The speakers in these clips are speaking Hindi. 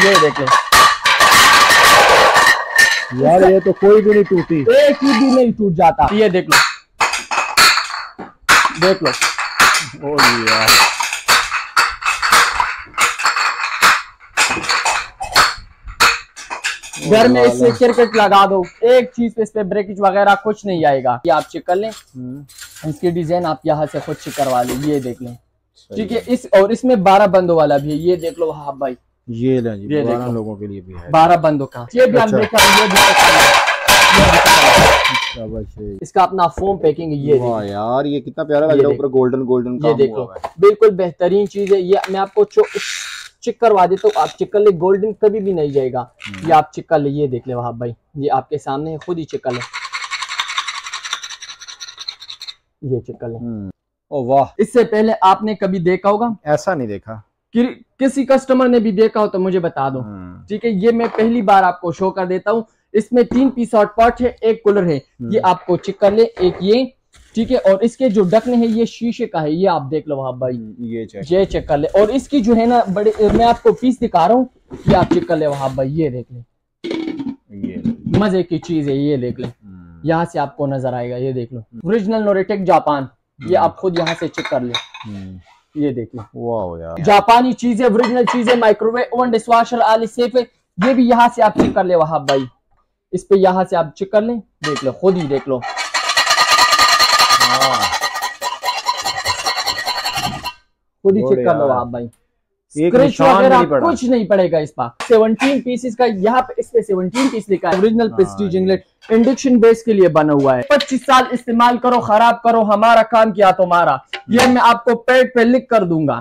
ये देख लो यार, ये तो कोई भी नहीं टूटी, एक ही भी नहीं टूट जाता। ये देख लो, देख लो। ओ यार, घर में इससे क्रिकेट लगा दो, एक चीज पे इस पे ब्रेकेज वगैरह कुछ नहीं आएगा। ये आप चेक कर लें, इसकी डिजाइन आप यहाँ से खुद चेक करवा लें। ये देख लें, ठीक है। इस और इसमें 12 बंदों वाला भी है। ये देख लो हाँ भाई, ये ले जी, ये 12 लोगों के लिए भी है, 12 बंदों का। ये भी अनब्रेकेबल, ये भी इसका अपना फोम पैकिंग है। ये वाह यार, ये कितना प्यारा लग रहा है, ऊपर गोल्डन गोल्डन ये देखो, बिल्कुल बेहतरीन चीज है। ये मैं आपको चेक करवा देता हूँ, आप चेक कर ले, गोल्डन कभी भी नहीं जाएगा। ये आप चेक कर ले, ये देख ले वहां भाई, ये आपके सामने खुद ही चेक कर ले, ये चेक कर ले। ओ वाह, इससे पहले आपने कभी देखा होगा? ऐसा नहीं देखा। किसी कस्टमर ने भी देखा हो तो मुझे बता दो, ठीक है। ये मैं पहली बार आपको शो कर देता हूँ। इसमें 3 पीस हॉट पॉट है, एक कूलर है। ये आपको चेक कर ले, एक ये, ठीक है। और इसके जो ढक्कन है ये शीशे का है, ये आप देख लो वहां भाई, ये चेक कर ले। और इसकी जो है ना बड़े, मैं आपको पीस दिखा रहा हूँ, ये आप चेक कर ले वहां भाई, ये देख ले, ये मजे की चीज है। ये देख ले, यहाँ से आपको नजर आएगा, ये देख लो, ओरिजिनल नोरेटेक जापान। ये आप खुद यहाँ से चेक कर ले, ये देख लो, वाह यार, जापानी चीज है, ओरिजिनल चीज है। Microwave oven dishwasher all safe है। ये भी यहाँ से आप चेक कर ले वहां भाई, इस पे यहाँ से आप चेक कर ले, देख लो, खुद ही देख लो, खुद ही चेक कर लो आप भाई। स्क्रैच वगैरह कुछ नहीं पड़ेगा इस पर। 17 पीसेस का यहाँ पे, इस पे 17 पीस लिखा है। Original Prestige England, induction base के लिए बना हुआ है। 25 साल इस्तेमाल करो, खराब करो, हमारा काम किया तुम्हारा। ये मैं आपको पेड पे लिख कर दूंगा।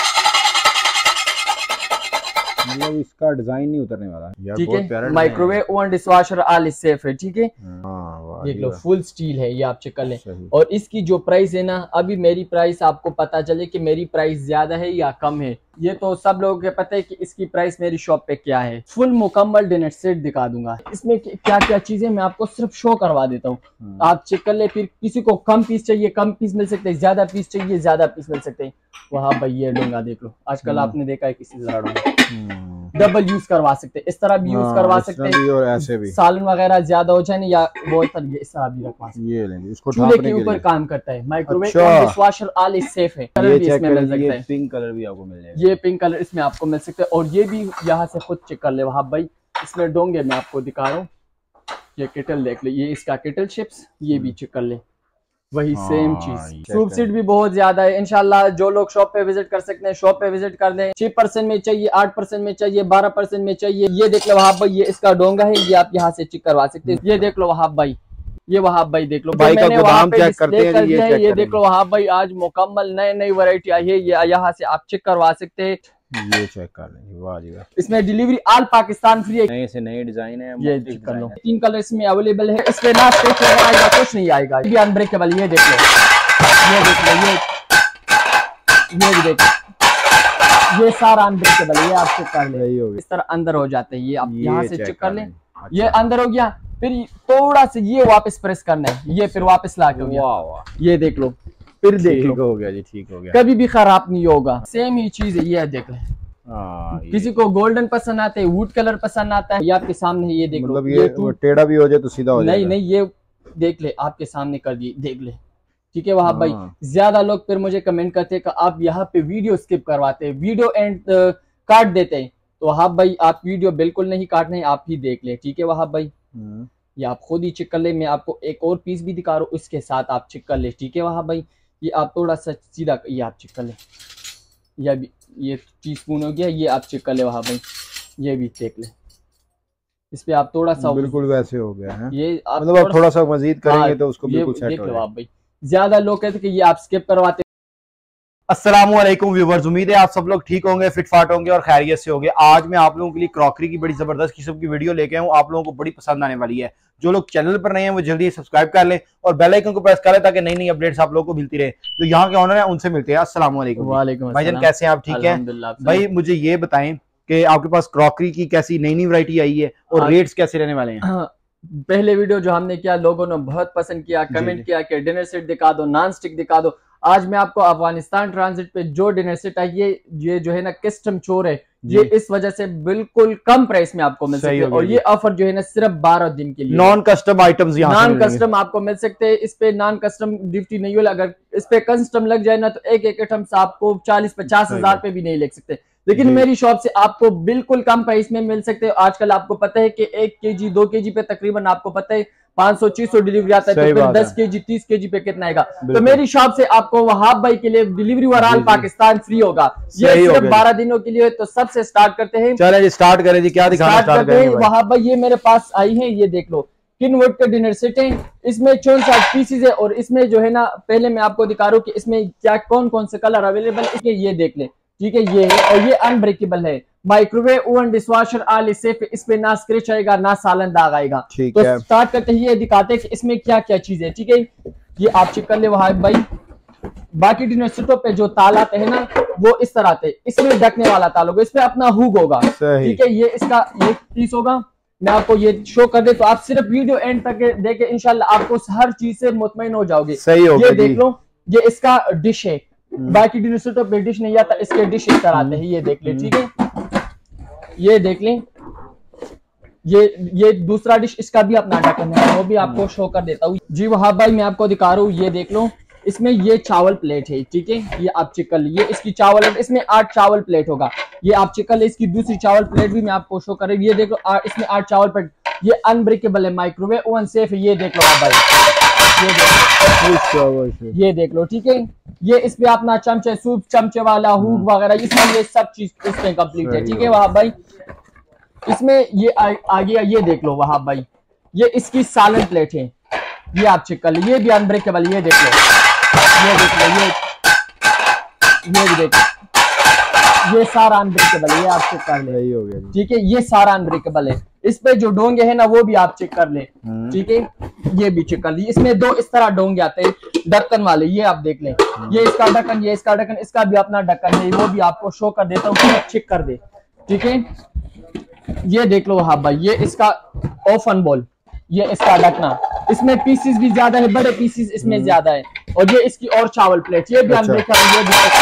मतलब इसका डिजाइन नहीं उतरने वाला, ठीक है। Microwave oven dishwasher all safe है, ठीक है। देख लो, फुल स्टील है, ये आप चेक कर लें। और इसकी जो प्राइस है ना, अभी मेरी प्राइस आपको पता चले कि मेरी प्राइस ज्यादा है या कम है, ये तो सब लोगों को पता है कि इसकी प्राइस मेरी शॉप पे क्या है। फुल मुकम्मल डिनर सेट दिखा दूंगा। इसमें क्या क्या चीजें मैं आपको सिर्फ शो करवा देता हूँ, आप चेक कर ले। फिर किसी को कम पीस चाहिए, कम पीस मिल सकते हैं, ज्यादा पीस चाहिए, ज्यादा पीस मिल सकते हैं। वहाँ भाई ये लूंगा, देख लो, आजकल आपने देखा है किसी डबल यूज करवा सकते हैं, इस तरह भी यूज करवा सकते हैं, और ऐसे भी सालन वगैरह ज्यादा हो जाए या वो इस तरह भी रखवा सकते हैं। ये लेंगे, इसको चूल्हे के ऊपर काम करता है। माइक्रोवेव डिशवॉशर ऑल सेफ है। कलर भी इसमें मिल सकता है, पिंक कलर भी आपको मिल जाएगा, ये पिंक कलर इसमें आपको मिल सकता है। और ये भी यहाँ से खुद चेक कर ले वहां भाई, इसमें डोंगे मैं आपको दिखा रहा हूँ। ये केटल देख ले, ये इसका केटल शिप्स, ये भी चेक कर ले, वही सेम चीज। सूप सीट भी बहुत ज्यादा है। इंशाल्लाह जो लोग शॉप पे विजिट कर सकते हैं, शॉप पे विजिट कर दें। 6% में चाहिए, 8% में चाहिए, 12% में चाहिए। ये देख लो वहां भाई, ये इसका डोंगा है, ये आप यहाँ से चेक करवा सकते हैं। ये देख लो वहां भाई, ये वहां भाई देख लो, भाई का गोदाम चेक करते हैं। ये देख लो वहां भाई, आज मुकम्मल नई नई वैरायटी आई है, ये यहाँ से आप चेक करवा सकते हैं। ये चेक कर लेंगे, वाह जी वाह। इसमें डिलीवरी ऑल पाकिस्तान फ्री है, नए से नए डिजाइन है, ये चेक कर लो। 3 कलर इसमें अवेलेबल है। इसमें ना स्टिच आएगा, कुछ नहीं आएगा, ये अनब्रेकेबल। ये देख लो, ये देख लो, ये भी देख, ये सारा अनब्रेकेबल है, ये आप चेक कर ले। इस तरह अंदर हो जाते हैं, ये आप यहाँ से चेक कर लें। ये अंदर हो गया, फिर थोड़ा सा ये वापस प्रेस करना है, ये फिर वापस ला के हो गया। ये देख लो, फिर देख लो, हो गया जी, ठीक हो गया, कभी भी खराब नहीं होगा। सेम ही चीज है, ये देख ले। किसी को गोल्डन पसंद आता है, वुड कलर पसंद आता है, ये आपके सामने है। ये देख लो, ये टेढ़ा भी हो जाए तो सीधा हो जाए। नहीं, ये देख ले, आपके सामने कर दिए, देख ले, ठीक है। वहां भाई ज्यादा लोग फिर मुझे कमेंट करते हैं कि आप यहाँ पे वीडियो स्किप करवाते हैं, वीडियो एंड काट देते हैं। तो हाँ भाई, आप वीडियो बिल्कुल नहीं काटने, आप ही देख ले, ठीक है। वहां भाई ये आप खुद ही चेक कर ले। मैं आपको एक और पीस भी दिखा रहा हूँ, उसके साथ आप चेक कर ले, ठीक है। वहां भाई ये आप थोड़ा सा सीधा, ये आप चेक कर ले, ये टीस्पून हो गया, ये आप चेक कर ले वहां भाई, ये भी देख ले। इस पे आप थोड़ा सा, बिल्कुल वैसे हो गया है, ये आप मतलब आप थोड़ा सा मजीद करेंगे तो उसको बिल्कुल सेट देख लो आप भाई। ज्यादा लोग कहते कि ये आप स्किप करवाते। अस्सलामुअलैकुम व्यूवर्स, उम्मीद है आप सब लोग ठीक होंगे, फिट फाट होंगे और खैरियत से होंगे। आज मैं आप लोगों के लिए क्रॉकरी की बड़ी जबरदस्त किस्म की वीडियो लेके आऊँ, आप लोगों को बड़ी पसंद आने वाली है। जो लोग चैनल पर नए हैं वो जल्दी सब्सक्राइब कर लें और बेल आइकन को प्रेस कर लें ताकि नई नई अपडेट्स आप लोगों को मिलती रहे। जो यहाँ के ऑनर है उनसे मिलते हैं। अस्सलाम वालेकुम। वालेकुम भाईजान, कैसे हैं आप? ठीक है भाई, मुझे ये बताएं कि आपके पास क्रॉकरी की कैसी नई नई वैरायटी आई है और रेट्स कैसे रहने वाले हैं? पहले वीडियो जो हमने किया, लोगों ने बहुत पसंद किया, कमेंट किया कि डिनर सेट दिखा दो, नॉन स्टिक दिखा दो। आज मैं आपको अफगानिस्तान ट्रांजिट पे जो डिनर सेट है ये जो है ना कस्टम चोर है, ये इस वजह से बिल्कुल कम प्राइस में आपको मिल सकते हैं। और ये ऑफर जो है ना सिर्फ 12 दिन के लिए, non custom items non custom आपको मिल सकते हैं। इस पे नॉन कस्टम ड्यूटी नहीं होगा, अगर इस पे कस्टम लग जाए ना तो एक आइटम से आपको 40-50 हजार पे भी नहीं ले सकते, लेकिन मेरी शॉप से आपको बिल्कुल कम प्राइस में मिल सकते हैं। आजकल आपको पता है कि 1 kg 2 kg पे तकरीबन आपको पता है 500-600 डिलीवरी आता है, तो फिर 10 kg 30 kg पे कितना आएगा। तो मेरी शॉप से आपको वहाब भाई के लिए डिलीवरी ओवरऑल पाकिस्तान फ्री होगा। ये सिर्फ 12 दिनों के लिए। तो सबसे स्टार्ट करते हैं, चले जी स्टार्ट करें जी, क्या दिखाना स्टार्ट करें वहाब भाई। ये मेरे पास आई है, ये देख लो किनवुड का डिनर सेट है, इसमें 64 पीसेज है। और इसमें जो है ना पहले मैं आपको दिखा रहा हूँ कि इसमें क्या कौन कौन से कलर अवेलेबल है, ये देख ले, ठीक है। ये है और ये अनब्रेकेबल है, microwave oven dishwasher all safe, इस पे ना स्क्रैच आएगा ना सालन दाग आएगा। तो स्टार्ट करते हैं, ये दिखाते हैं कि इसमें क्या क्या चीज है, ठीक है। ये आप चेक कर ले वहाब भाई। बाकी डिनर सेटों पे जो ताला आते हैं ना वो इस तरह आते हैं, इसमें ढकने वाला ताला होगा, इस पे अपना हुक होगा, ठीक है। ये इसका ये पीस होगा, मैं आपको ये शो कर दे तो आप सिर्फ वीडियो एंड तक देखे, इंशाल्लाह आपको हर चीज से मुतमईन हो जाओगे। सही होगा। ये देख लो, ये इसका डिश है। बाकी डिनर सेटों पे डिश नहीं आता, इसके डिश इस तरह आते हैं, ये देख ले, ठीक है। ये देख लें, ये दूसरा डिश, इसका भी अपना ढक्कन है, वो भी आपको शो कर देता हूँ जी वहाब भाई। मैं आपको दिखा रहा हूँ, ये देख लो, इसमें ये चावल प्लेट है, ठीक है। ये आप चेक कर लीजिए, इसकी चावल, इसमें 8 चावल प्लेट होगा। ये आप चेक कर ले, इसकी दूसरी चावल प्लेट भी मैं आपको शो कर रही हूँ। ये देख लो, इसमें 8 चावल प्लेट, ये अनब्रेकेबल है, माइक्रोवेव ओवन सेफ है। ये देख लो आप भाई, ये देख लो, ठीक है। ये इस पे अपना चमचे, सूप चमचे वाला हुक वगैरह, इसमें ये सब चीज इसमें कंप्लीट है, ठीक है वहाब भाई। इसमें ये आ गया, ये देख लो वहाब भाई, ये इसकी सालन प्लेट है, ये आप चेक कर लीजिए, ये भी अनब्रेकेबल, ये देख लो, ये देख लो, ये भी देख लो, ये सारा अनब्रेकेबल है, ये आप चेक कर ले, हो गया, ठीक है। ये सारा अनब्रेकेबल है। इस पे जो डोंगे है ना वो भी आप चेक कर ले, ठीक है। ये भी चेक कर ली, इसमें 2 इस तरह डोंगे आते हैं ढक्कन वाले, ये आप देख लें, ये इसका ढक्कन, ये इसका ढक्कन, इसका भी अपना ढक्कन है, वो भी आपको शो कर देता हूँ, चेक कर दे, ठीक है। ये देख लो हाँ भाई, ये इसका ओफन बॉल, ये इसका ढकना, इसमें पीसेस भी ज्यादा है, बड़े पीसेस इसमें ज्यादा है। और ये इसकी और चावल प्लेट, ये भी अनब्रेकेबल, ये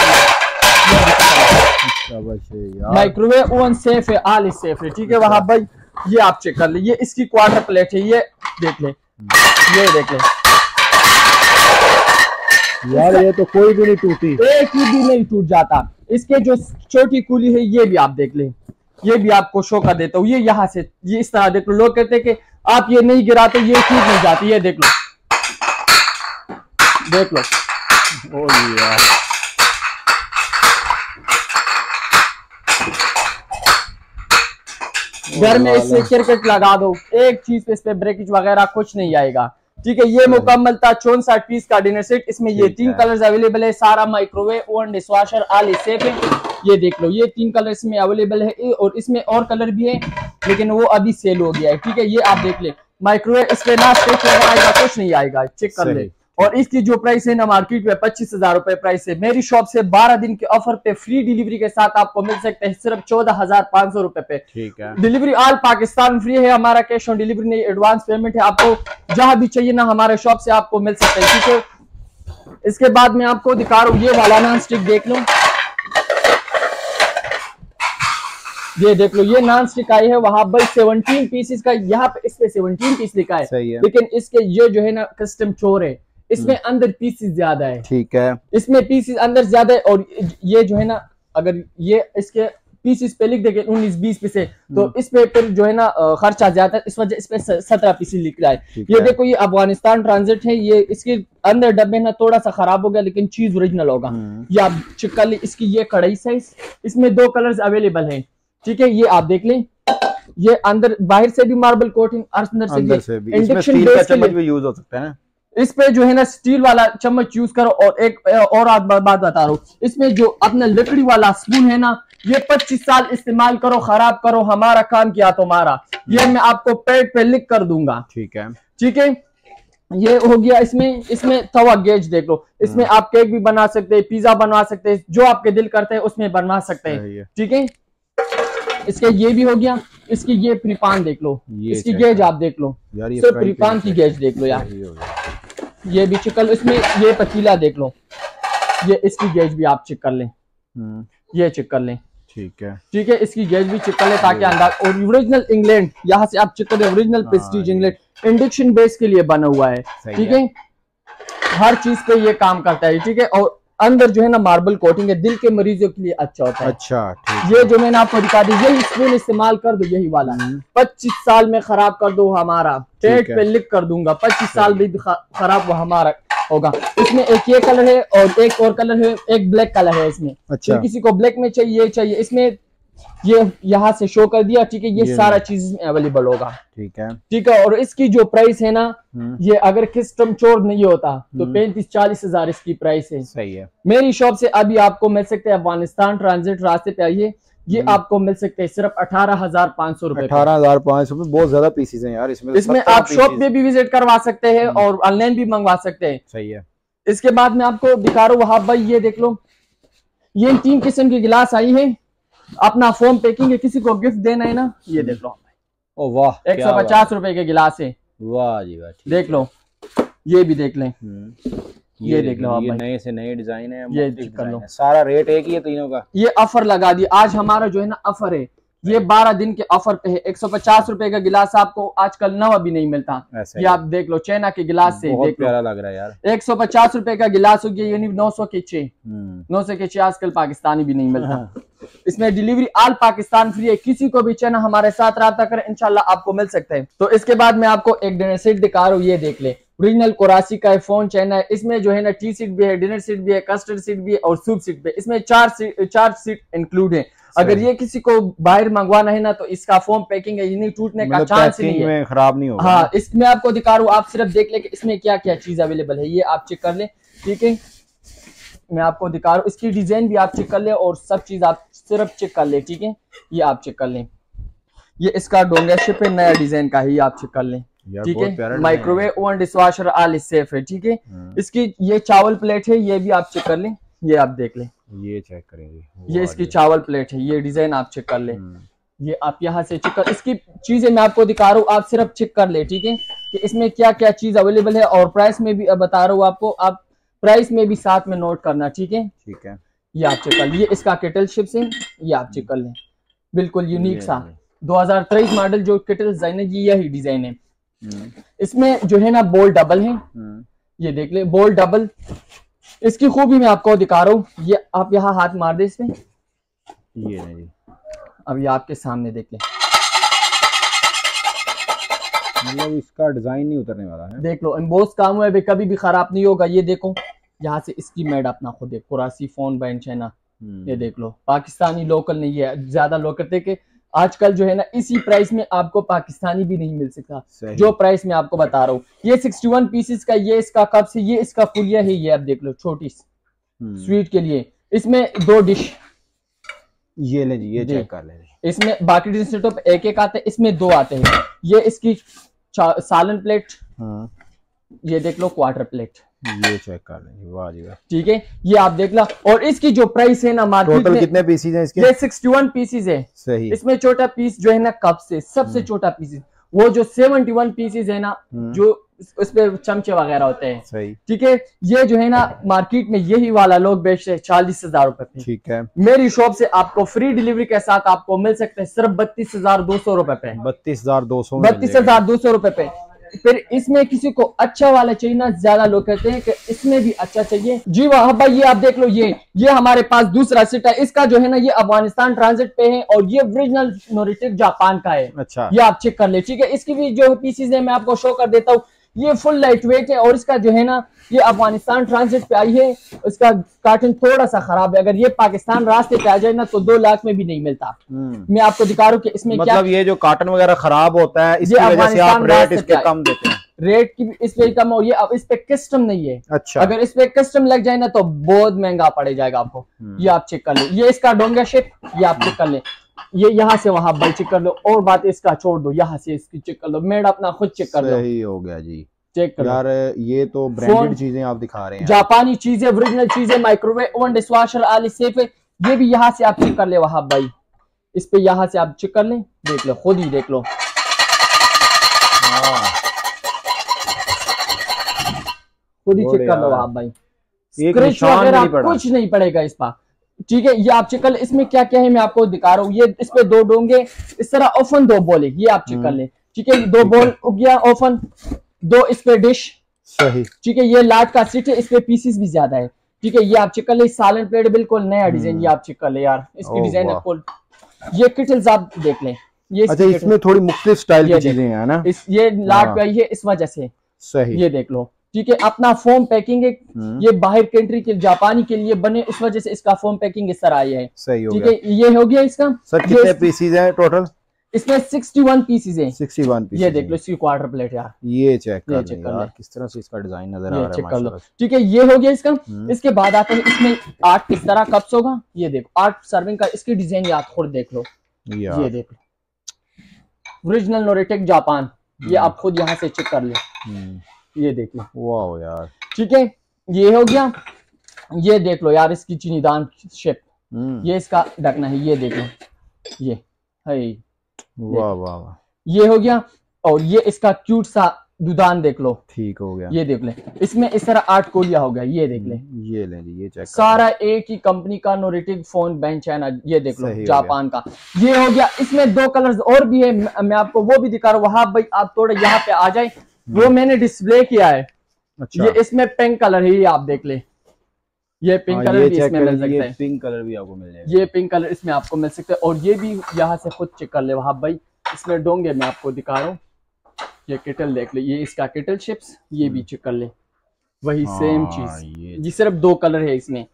भी माइक्रोवेव ओवन सेफ है, ऑल सेफ है, ठीक है वहाब भाई। ये आप चेक कर ले, ये इसकी क्वार्टर प्लेट है, ये देख ले, ये देख ले यार, ये तो कोई भी नहीं टूटी, एक भी नहीं टूट जाता। इसके जो छोटी कूली है ये भी आप देख ले, ये भी आपको शो कर देता हूँ। ये यहाँ से ये इस तरह देख लो, लोग कहते हैं कि आप ये नहीं गिराते, ये टूट नहीं जाती, ये देख लो, देख लो। ओ यार, घर में इससे क्रिकेट लगा दो, एक चीज पे इस पे ब्रेकेज वगैरह कुछ नहीं आएगा, ठीक है। ये मुकम्मल था 64 पीस का डिनर सेट। इसमें ये 3 कलर्स अवेलेबल है, सारा microwave oven dishwasher all safe है। ये देख लो, ये 3 कलर इसमें अवेलेबल है, और इसमें और कलर भी है लेकिन वो अभी सेल हो गया है, ठीक है। ये आप देख ले, माइक्रोवेव इस पे ना स्क्रैच आएगा, कुछ नहीं आएगा, चेक कर ले। और इसकी जो प्राइस है ना मार्केट में 25,000 रुपए प्राइस है, मेरी शॉप से 12 दिन के ऑफर पे फ्री डिलीवरी के साथ आपको मिल सकते हैं सिर्फ 14,500 रुपए पे, ठीक है। डिलीवरी ऑल पाकिस्तान फ्री है, हमारा कैश ऑन डिलीवरी नहीं, एडवांस पेमेंट है। आपको जहां भी चाहिए ना हमारे शॉप से आपको मिल सकता है, ठीक है। इसके बाद मैं आपको दिखा रहा हूँ, ये वाला नॉन स्टिक देख लो, ये देख लो, ये नॉन स्टिक आई है वहां भाई 17 पीसेस का, यहाँ पे इस पे 17 पीस लिखा है, लेकिन इसके ये जो है ना कस्टम चोर है, इसमें अंदर पीसेस ज्यादा है, ठीक है। इसमें पीसेस अंदर ज्यादा है, और ये जो है ना अगर ये इसके पीसेस पे लिख देंगे 19-20 पीसे, तो इस पे फिर जो है ना खर्चा ज्यादा है, इस वजह इस पे 17 पीसेस लिख रहा है। ये देखो, ये अफगानिस्तान ट्रांजिट है, ये इसके अंदर डब्बे ना थोड़ा सा खराब हो गया लेकिन चीज ओरिजिनल होगा। ये आप चेक कर ली, इसकी ये कढ़ाई साइज, इसमें 2 कलर्स अवेलेबल है, ठीक है। ये आप देख लें, ये अंदर बाहर से भी मार्बल कोटिंग, अंदर से भी इंडक्शन बेस के लिए यूज हो सकता है ना। इस पे जो है ना स्टील वाला चम्मच यूज करो। और एक और बात बता रहा हूँ, इसमें जो अपना लकड़ी वाला स्पून है ना, ये 25 साल इस्तेमाल करो, खराब करो, हमारा काम किया तुम्हारा, ये मैं आपको पेट पे लिख कर दूंगा, ठीक है, ठीक है। ये हो गया। इसमें तवा गेज देख लो, इसमें आप केक भी बना सकते हैं, पिज्जा बनवा सकते हैं, जो आपके दिल करते हैं उसमें बनवा सकते हैं, ठीक है। इसके ये भी हो गया। इसकी ये प्रीपान देख लो, इसकी गेज आप देख लो, सिर्फ प्रीपान की गेज देख लो यार, ये भी चिकन। इसमें ये पतीला देख लो, ये इसकी गेज भी आप चेक कर लें, ये चेक कर लें, ठीक है, ठीक है। इसकी गेज भी चेक कर लें ताकि अंदाज। और ओरिजिनल इंग्लैंड, यहाँ से आप चेक करें, original Prestige England, induction base के लिए बना हुआ है, ठीक है। हर चीज पे ये काम करता है, ठीक है। और अंदर जो है ना मार्बल कोटिंग है, दिल के मरीजों के लिए अच्छा होता है। अच्छा, ये जो मैंने आपको दिखा दी, यही स्पून इस्तेमाल कर दो, यही वाला 25 साल में खराब कर दो हमारा, पेट पे लिख कर दूंगा, 25 साल भी खराब वो हमारा होगा। इसमें एक ये कलर है और एक और कलर है, एक ब्लैक कलर है इसमें। अच्छा। किसी को ब्लैक में चाहिए इसमें ये यहाँ से शो कर दिया, ठीक है। ये सारा चीज अवेलेबल होगा, ठीक है, ठीक है। और इसकी जो प्राइस है ना, ये अगर कस्टम चोर नहीं होता तो 35-40 हजार इसकी प्राइस है। सही है। मेरी शॉप से अभी आपको मिल सकते हैं, अफगानिस्तान ट्रांजिट रास्ते पे आइए, ये आपको मिल सकते हैं सिर्फ 18,500 रुपए। 18,500 रुपए, बहुत ज्यादा पीसेज हैं यार इसमें आप शॉप पे भी विजिट करवा सकते हैं और ऑनलाइन भी मंगवा सकते हैं। सही है। इसके बाद मैं आपको दिखा रहा हूँ वहां भाई, ये देख लो, ये 3 किस्म की गिलास आई है, अपना फोम पैकिंग है, किसी को गिफ्ट देना है ना, ये देख लो। ओ वाह, 150 रुपए के गिलास है। वाह जी वाह, देख लो, ये भी देख लें, ये देख लो, ये नए से नए डिजाइन है, ये कर लो। सारा रेट एक ही है तीनों का। ये ऑफर लगा दी आज, हमारा जो है ना ऑफर है, ये 12 दिन के ऑफर पे है। 150 रुपए का गिलास आपको आजकल नवा भी नहीं मिलता। ये आप देख लो, चाइना के गिलास से, बहुत प्यारा लग रहा है यार। 150 रुपए का गिलास हो गया, यानी 900 के 6, 900 के 6 आजकल पाकिस्तानी भी नहीं मिलता। इसमें डिलीवरी ऑल पाकिस्तान फ्री है, किसी को भी चाइना हमारे साथ रब्ता करें, इंशाल्लाह आपको मिल सकता है। तो इसके बाद मैं आपको एक डिनर सेट दिखा रहा हूँ, ये देख ले, ओरिजिनल कुरासी का है, फोन चाइना है। इसमें जो है ना टी सीट भी है, डिनर सीट भी है, कस्टर्ड सीट भी है और सूप सीट भी है। इसमें 4 सीट इंक्लूड है। अगर ये किसी को बाहर मंगवाना है ना तो इसका फोम पैकिंग है, ये नहीं टूटने का चांस नहीं है, खराब नहीं होगा। हाँ, इसमें आपको दिखा रहा हूँ, आप सिर्फ देख ले कि इसमें क्या क्या चीज अवेलेबल है, ये आप चेक कर ले, ठीक है। मैं आपको दिखा रहा हूँ, इसकी डिजाइन भी आप चेक कर ले और सब चीज आप सिर्फ चेक कर ले, ठीक है। ये आप चेक कर ले, ये इसका डोंगा शिप है, नया डिजाइन का है, ये आप चेक कर ले, ठीक है। Microwave oven dishwasher all safe है, ठीक है। इसकी ये चावल प्लेट है, ये भी आप चेक कर ले, ये आप देख ले, ये चेक करेंगे, ये इसकी चावल प्लेट है, ये डिजाइन आप चेक कर ले, ये आप यहाँ से चेक कर। इसकी चीजें मैं आपको दिखा रहा हूँ, आप सिर्फ चेक कर ले, ठीक है, कि इसमें क्या क्या चीज अवेलेबल है। और प्राइस में भी बता रहा हूँ आपको, आप प्राइस में भी साथ में नोट करना, ठीक है, ठीक है। ये आप चेक कर ले, ये इसका केटल शिप्स है, ये आप चेक कर ले, बिल्कुल यूनिक सा 2023 मॉडल जो केटल डिजाइन है, ये यही डिजाइन है। इसमें जो है ना बोल डबल है, ये देख ले, बोल डबल। इसकी खूबी मैं आपको दिखा रहा हूँ, ये आप यहाँ हाथ मार दे इसमें, ये नहीं, अब ये आपके सामने देख ले, मतलब इसका डिजाइन नहीं उतरने वाला है, देख लो, एम्बोस काम हुआ है, कभी भी खराब नहीं होगा। ये देखो, यहाँ से इसकी मेड अपना खुद है, कुरासी फोन बैंड चाइना, ये देख लो, पाकिस्तानी लोकल नहीं है। ज्यादा लोग कहते हैं कि आजकल जो है ना इसी प्राइस में आपको पाकिस्तानी भी नहीं मिल सकता, जो प्राइस में आपको बता रहा हूँ। ये 61 पीसेस का, ये इसका कप से, ये इसका फुलिया है, ये आप देख लो, छोटी स्वीट के लिए। इसमें 2 डिश, ये ले जी, ये चेक कर ले। इसमें बाकी डिश सेटअप एक एक आते हैं, इसमें 2 आते हैं। ये इसकी सालन प्लेट, ये देख लो, क्वार्टर प्लेट, ये चेक कर लेंगे, वाह जी वाह, ठीक है। ये आप देख ला। और इसकी जो प्राइस है ना मार्केट में, कितने पीसेज हैं इसके? ये 61 पीसेज है, सही। इसमें छोटा पीस जो है ना कप से, सबसे छोटा पीस, वो जो 71 पीसेज है ना, जो उसपे चमचे वगैरह होते हैं, सही, ठीक है। ये जो है ना मार्केट में यही वाला लोग बेचते हैं 40,000 रुपए पे, ठीक है। मेरी शॉप से आपको फ्री डिलीवरी के साथ आपको मिल सकते हैं सिर्फ 32,200 रुपए पे, 32,200 रुपए पे। फिर इसमें किसी को अच्छा वाला चाहिए ना, ज्यादा लोग कहते हैं कि इसमें भी अच्छा चाहिए, जी वाह भाई। ये आप देख लो, ये हमारे पास दूसरा सेट है, इसका जो है ना ये अफगानिस्तान ट्रांजिट पे है और ये ओरिजिनल नोरिटिक जापान का है। अच्छा, ये आप चेक कर ले, ठीक है। इसकी भी जो पीसेज है मैं आपको शो कर देता हूँ। ये फुल लाइट वेट है और इसका जो है ना ये अफगानिस्तान ट्रांजिट पे आई है, इसका कार्टन थोड़ा सा खराब है। अगर ये पाकिस्तान रास्ते पे आ जाए ना तो 2 लाख में भी नहीं मिलता। मैं आपको दिखा रहा हूँ कि इसमें मतलब क्या, ये जो कार्टन वगैरह खराब होता है इसकी वजह से आप रेट इसके कम देते हैं, रेट की इस पे कम हो। ये अब इस पे कस्टम नहीं है। अच्छा, अगर इस पे कस्टम लग जाए ना तो बहुत महंगा पड़ जाएगा आपको। ये आप चेक कर ले, ये इसका डोंगा शेप, ये आप चेक कर ले, ये यहाँ से वहां भाई चेक कर लो। और बात इसका छोड़ दो, यहाँ से इसकी चेक कर लो, मेड अपना खुद चेक कर लो। सही हो गया जी, चेक कर यार। ये तो ब्रांडेड चीजें आप दिखा रहे हैं, जापानी चीजें, ओरिजिनल चीजें, microwave oven dishwasher all safe है। ये भी यहाँ से आप चेक कर ले वहां भाई, इस पे यहाँ से आप चेक कर ले, देख लो, खुद ही देख लो, खुद ही चेक कर लो वहां भाई, स्क्रैच वगैरह कुछ नहीं पड़ेगा इस पर, ठीक है। ये आप चेक कर ले, इसमें क्या क्या है मैं आपको दिखा रहा हूँ। ये इस पे 2 डोंगे इस तरह ओपन 2 बॉल है, ये आप चेक कर ले, ठीक है। 2 बॉल हो गया ओपन, 2 इस पे डिश, सही, ठीक है। ये लाट का सीट है, इस पे पीसीस भी ज्यादा है, ठीक है। ये आप चेक कर ले, सालन प्लेट बिल्कुल नया डिजाइन, ये आप चेक कर ले यार, इसकी डिजाइन आपको। ये किटल्स आप देख लें, ये अच्छा इसमें थोड़ी मुख्तलिफ स्टाइल की चीजें हैं ना, ये लाट पे आई है इस वजह से, सही। ये देख लो, ठीक है। अपना फोम पैकिंग है, ये बाहर कंट्री के जापानी के लिए बने, उस वजह से इसका फोम पैकिंग इस तरह आया है, सही हो ठीक है। ये हो गया इसका। सर कितने पीसीज हैं टोटल? इसमें 61 पीसेज हैं। 61 पीसेज। ये देख लो इसकी क्वार्टर प्लेट यार, ये चेक कर यार किस तरह से इसका डिजाइन नजर आ रहा है, माशाल्लाह, ठीक है। ये हो गया इसका। इसके बाद आता है इसमें 8 किस तरह कप्स होगा, ये देखो 8 सर्विंग का, इसकी डिजाइन आप खुद देख लो, ये देख लो, ओरिजिनल नोरेटेक जापान, ये आप खुद यहाँ से चेक कर लो, ये देख लो, वाह यार, ठीक है। ये हो गया, ये देख लो यार इसकी चीनीदान शेप, ये इसका ढकना है, ये देख लो, ये है, वाह वाह वाह, ये हो गया। और ये इसका क्यूट सा दुदान देख लो, ठीक हो गया, ये देख ले, इसमें इस तरह 8 कोलिया हो गया, ये देख ले, ये ले जी, ये चेक सारा एक ही कंपनी का नोरेटिक फोन बेंच है ना, ये देख लो जापान का। ये हो गया, इसमें 2 कलर्स और भी है, मैं आपको वो भी दिखा रहा हूँ। वहां भाई आप थोड़ा यहाँ पे आ जाए, वो मैंने डिस्प्ले किया है। अच्छा। ये इसमें पिंक कलर है, ये आप देख ले, ये पिंक कलर भी इसमें मिल सकता है, पिंक कलर भी आपको मिल जाएगा, ये पिंक कलर इसमें आपको मिल सकता है। और ये भी यहाँ से खुद चेक कर ले वहां भाई, इसमें डोंगे मैं आपको दिखा रहा हूँ, ये केटल देख ले, ये इसका केटल शिप्स, ये भी चेक कर ले, वही सेम चीज, ये सिर्फ 2 कलर है इसमें,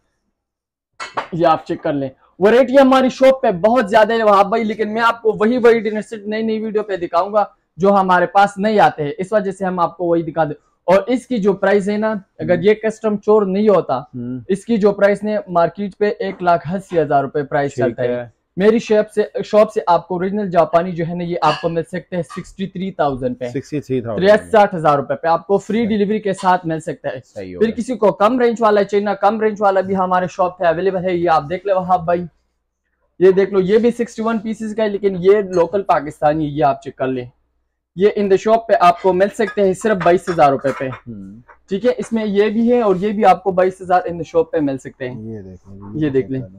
ये आप चेक कर ले। वैरायटी हमारी शॉप पे बहुत ज्यादा है वहां भाई, लेकिन मैं आपको वही डिनर सेट नई नई वीडियो पे दिखाऊंगा जो हमारे पास नहीं आते हैं, इस वजह से हम आपको वही दिखा दे। और इसकी जो प्राइस है ना, अगर ये कस्टम चोर नहीं होता, इसकी जो प्राइस ने मार्केट पे 1,80,000 रुपए प्राइस चलता है। मेरी शॉप से आपको ओरिजिनल जापानी जो है ना, ये आपको मिल सकते हैं 63,000 पे, 63,000 रुपए पे आपको फ्री डिलीवरी के साथ मिल सकता है। फिर किसी को कम रेंज वाला चाहिए ना, कम रेंज वाला भी हमारे शॉप पे अवेलेबल है, ये आप देख ले वहां भाई, ये देख लो, ये भी 61 पीसेस का है, लेकिन ये लोकल पाकिस्तानी, ये आप चेक कर ले, ये इन द शॉप पे आपको मिल सकते हैं सिर्फ 22,000 रुपए पे, ठीक है। इसमें ये भी है और ये भी आपको 22,000 इन द शॉप पे मिल सकते हैं। ये देख लें,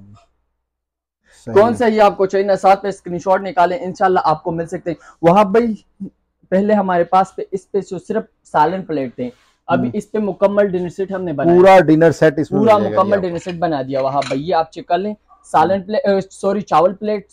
कौन सा ये आपको चाहिए ना, साथ में स्क्रीनशॉट निकालें, इंशाल्लाह आपको मिल सकते हैं। वहां भाई पहले हमारे पास पे इस पे सिर्फ सालन प्लेट थे, अभी इस पे मुकम्मल डिनर सेट हमने बनाया, पूरा डिनर सेट इसमें पूरा मुकम्मल डिनर सेट बना दिया वहां भाई, ये आप चेक कर लें। सालन प्लेट, सॉरी चावल प्लेट,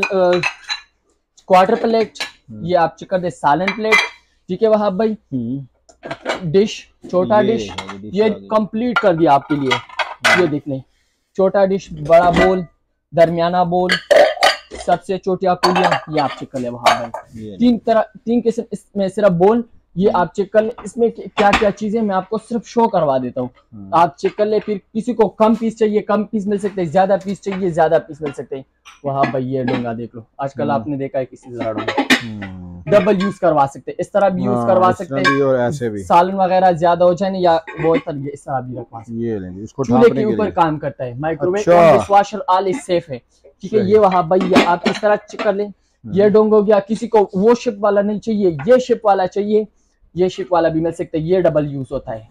क्वार्टर प्लेट, ये आप चेक कर दे, सालन प्लेट, ठीक है वहां भाई। डिश, छोटा डिश, ये कंप्लीट कर दिया आपके लिए, ये देख लें, छोटा डिश, बड़ा बोल, दरमियाना बोल, सबसे छोटिया कुलियां, ये आप चेक कर ले वहां भाई। 3 किस्म इसमें सिर्फ बोल, ये आप चेक कर ले, इसमें क्या क्या चीजें मैं आपको सिर्फ शो करवा देता हूँ, आप चेक कर ले। फिर किसी को कम पीस चाहिए, कम पीस मिल सकते हैं, ज्यादा पीस चाहिए, ज्यादा पीस मिल सकते हैं वहां भाई। ये डोंगा देख लो, आजकल आपने देखा है किसी डबल यूज करवा सकते हैं, इस तरह भी यूज करवा सकते हैं, और ऐसे भी सालन वगैरह ज्यादा हो जाए या वो इस तरह भी रखवा सकते हैं। ये लेंगे, इसको चूल्हे के ऊपर काम करता है, microwave dishwasher all is safe है, ठीक है। ये वहां भाई आप इस तरह चेक कर ले, ये डोंग हो गया। किसी को वो शिप वाला नहीं चाहिए, ये शिप वाला चाहिए, ये शिप वाला भी मिल सकता है, ये डबल यूज होता है,